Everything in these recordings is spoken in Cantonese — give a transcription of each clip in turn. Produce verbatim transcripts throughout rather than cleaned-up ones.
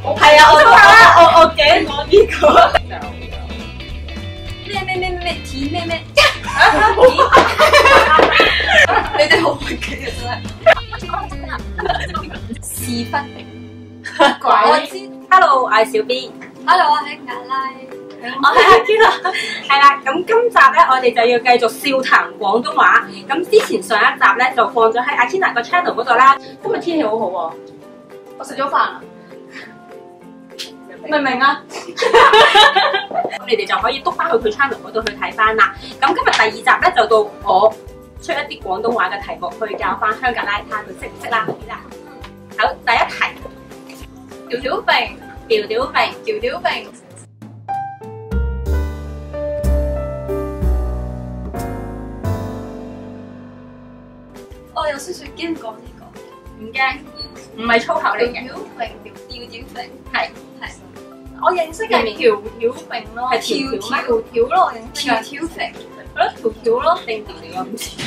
係啊，我都啦，我我驚講呢個。 咩咩咩咩咩甜咩咩？你哋好屈機啊真係！屎忽鬼！我知。Hello，我係小 B。Hello， 我係亞拉。 我係阿娟啊。係啦，咁今集咧，我哋就要繼續笑談廣東話。咁之前上一集咧就放咗喺阿 Tina 個 channel 嗰度啦。今日天氣好好喎， 我食咗飯啦。 明唔明啊？咁你哋就可以篤翻去佢 channel 嗰度去睇翻啦。咁今日第二集咧就到我出一啲廣東話嘅題目去教翻香格拉他，佢識唔識啦？好，第一題。 條條餅， 條條餅， 條條餅。我有少少驚講呢個， 唔驚，唔係粗口嚟嘅。 條條餅，條條餅， 係係。 我認識嘅條條餅咯， 係條條條條咯，我認識條條餅，係咯條條咯， 定條條咁似。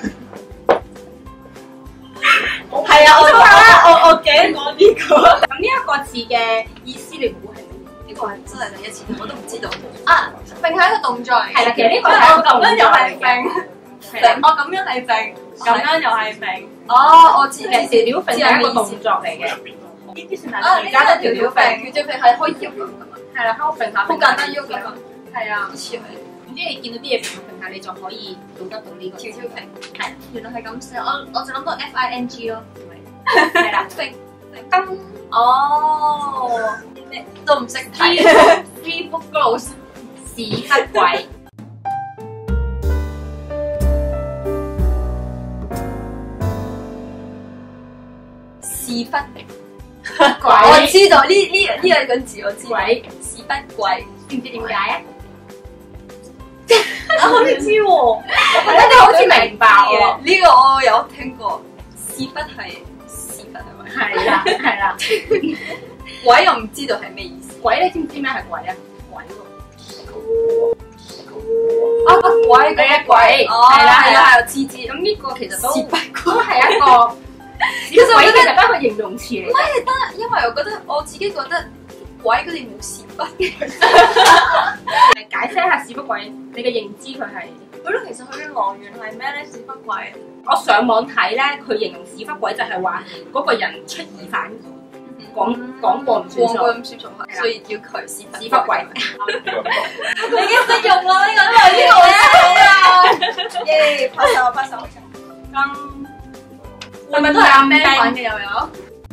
係啊，我都啦，我我驚講呢個。咁呢一個字嘅意思你估係乜嘢？ 呢個係真係第一次，我都唔知道。啊，並係一個動作嚟。 係啦，其實呢個係一個動作嚟嘅。 咁樣又係並，我咁樣係並， 咁樣又係並。 哦，我知其實條條並係一個動作嚟嘅。呢啲算係而家都條條並，條條並係可以喐㗎嘛？ 係啦，喺度並下， 好簡單喐㗎嘛。係啊，好似係。 總之你見到啲嘢並下並下，你就可以做得到呢個條條並。 係， 原來係咁寫，我我就諗到 F I N G 咯。 係啦，並金哦，都唔識睇。Three book girls， 屎忽鬼。 屎忽鬼，我知道呢呢呢兩個字我知。 鬼， 屎忽鬼， 知唔知點解啊？ 我好似知喎，我覺得你好似明白喎。 呢個我有聽過，屎忽係屎忽係咪？ 係啦，係啦。 鬼我唔知道係咩意思。 鬼你知唔知咩係鬼啊？鬼喎。 啊個鬼嘅鬼， 係啦係啦，我知知。 咁呢個其實都屎忽都係一個。其實鬼其實都係個形容詞嚟。 唔係得，因為我覺得我自己覺得鬼佢哋冇屎忽嘅。 解釋一下屎忽鬼，你嘅認知佢係？ 係咯，其實佢嘅來源係咩咧？屎忽鬼。 我上網睇咧，佢形容屎忽鬼就係話嗰個人出爾反爾，講講過唔算數， 講過唔算數，所以叫佢屎屎忽鬼。 你已經識用啦，呢個都係呢個啊！耶，拍手拍手。 咁係咪都係咩粉嘅又有？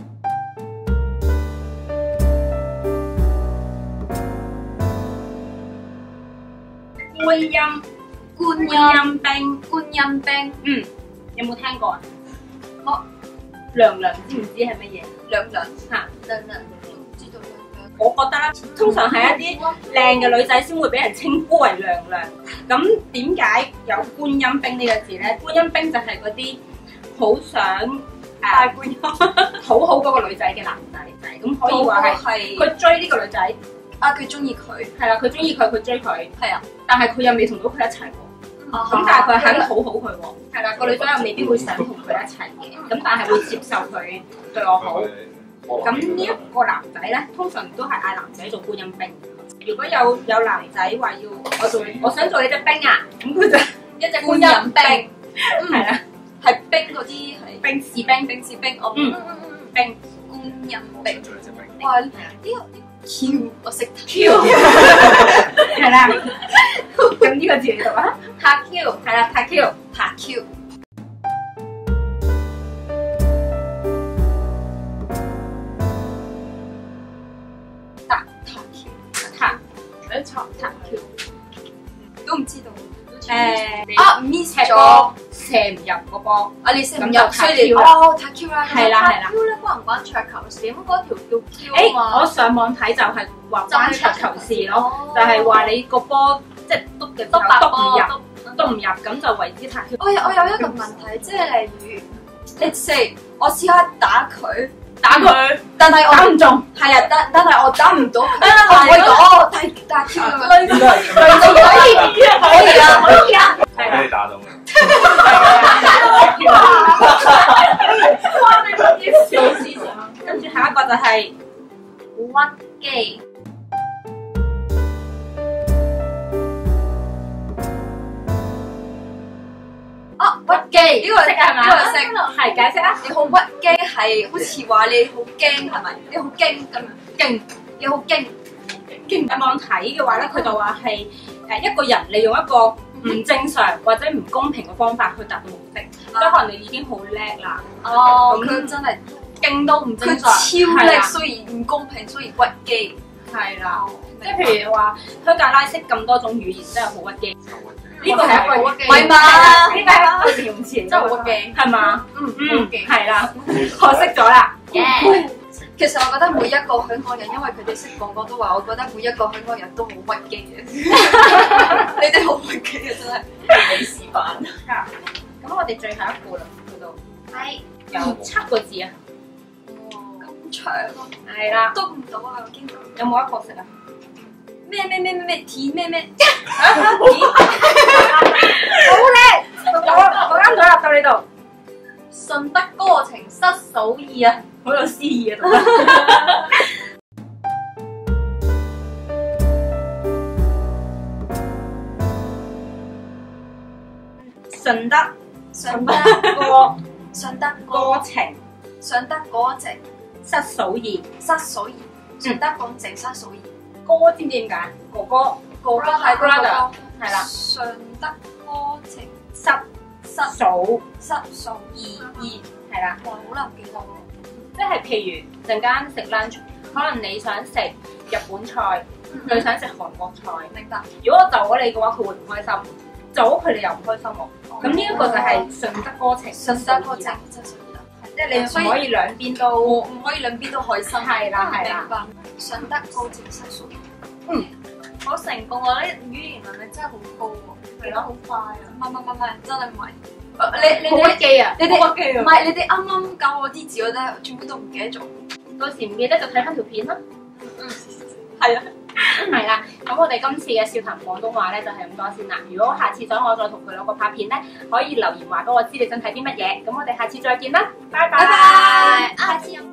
觀音，觀音冰， 觀音冰， 嗯，有冇聽過啊？ 我娘娘知唔知係乜嘢？ 娘娘嚇， 娘娘唔知道娘娘。 我覺得啦，通常係一啲靚嘅女仔先會俾人稱呼為娘娘。咁點解有觀音冰呢個字咧？觀音冰就係嗰啲好想誒大觀音討好嗰個女仔嘅男仔仔，咁可以話係佢追呢個女仔。 啊！佢中意佢， 係啦，佢中意佢，佢追佢， 係啊， 但係佢又未同到佢一齊喎。咁但係佢肯討好佢喎。係啦，個女仔又未必會想同佢一齊嘅，咁但係會接受佢對我好。咁呢一個男仔咧，通常都係嗌男仔做觀音兵。如果有有男仔話要我做，我想做你隻兵啊，咁佢就一隻觀音兵，係啦， 係兵嗰啲係兵士兵， 兵士兵，我嗯兵觀音兵。哇！呢個呢個 Q 我識 Q， 係啦。咁呢個字嚟讀啊？拍 Q 係啦，拍 Q 拍 Q。拍拍 Q 拍，冇錯，拍 Q 都唔知道。 誒啊 miss 咗， 射唔入個波。 啊你射唔入， 咁就所以你拍 Q 啦。 哦拍 Q 啦。 係啦係啦。 Q 咧關唔關桌球事？咁嗰條叫 Q 誒， 啊嘛。 我上網睇就係話關桌球事咯，就係話你個波即係篤嘅篤白篤唔波， 入，篤唔入咁就為之拍 Q。 我有我有一個問題，即係例如，let's say 我試下打佢， 打佢， 但係我打唔中。 係啊，但但係我打唔到佢，我可以講打打 Q 咁樣。 可以可以啊，可以啊， 俾你打到嘅。 哇！你嗰啲小事情，跟住下一個就係屈機。啊，屈機呢個識係嘛？ 呢個識。 係解釋啊！ 你好屈機係好似話你好驚係咪？你好驚咁樣， 勁你好驚。 上網睇嘅話咧，佢就話係誒一個人利用一個唔正常或者唔公平嘅方法去達到目的，即係可能你已經好叻啦。 哦， 咁佢真係勁到唔正佢常， 超叻， 係啦雖然唔公平，雖然屈機。 係啦，即係譬如話香格拉識咁多種語言，真係好屈機。呢個係一個唔係嘛？ 呢個係一個形容詞嚟㗎， 真係好屈機， 係嘛？ 嗯嗯，係啦，學識咗啦。 其實我覺得每一個香港人，因為佢哋識廣東話，我覺得每一個香港人都好屈機嘅。你哋好屈機嘅真係。你示範。 咁我哋最後一步啦，嗰度係有七個字啊。 咁長啊！ 係啦， 讀唔到啊！經過有冇一個識啊？ 咩咩咩咩咩甜咩咩？ 好叻！我我啱咗啦，到呢度。 順得哥情失嫂意啊！ 好有詩意啊！順得順得哥順得哥情順得哥情失嫂意， 失嫂意，順得哥情失嫂意。 哥知唔知點解？哥哥哥哥係哥哥， 係啦。 順得哥情失失嫂失嫂意意係啦。 哇，好難記得喎。 即係譬如陣間食 lunch，可能你想食日本菜，佢想食韓國菜。 明白。 如果我就咗你嘅話，佢會唔開心；就咗佢，你又唔開心喎。咁呢一個就係順得哥情失嫂意啦。即係你唔可以兩邊都唔可以兩邊都開心。 係啦係啦。 明白。順得哥情失嫂意。 嗯， 好成功啊！呢語言能力真係好高喎，嚟得好快啊！唔係唔係唔係，真係唔係。你你好屈機啊！ 你哋好屈機啊！ 唔係你哋啱啱教我啲字，我真係全部都唔記得咗。 到時唔記得就睇翻條片啦。 嗯，係啊， 係啦。咁我哋今次嘅笑談廣東話咧就係咁多先啦。如果下次想我再同佢兩個拍片咧，可以留言話俾我知你想睇啲乜嘢。咁我哋下次再見啦，拜拜。 拜拜，下次有。